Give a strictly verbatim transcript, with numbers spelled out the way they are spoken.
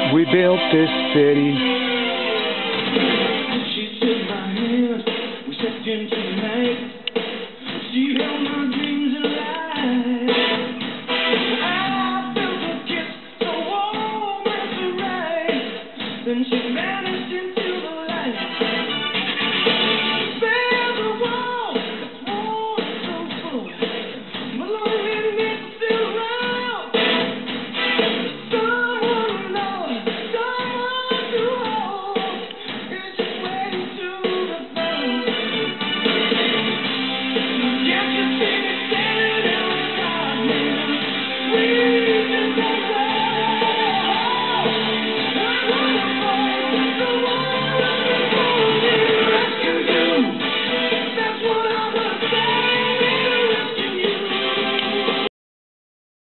We built this city. She took my hand, we stepped into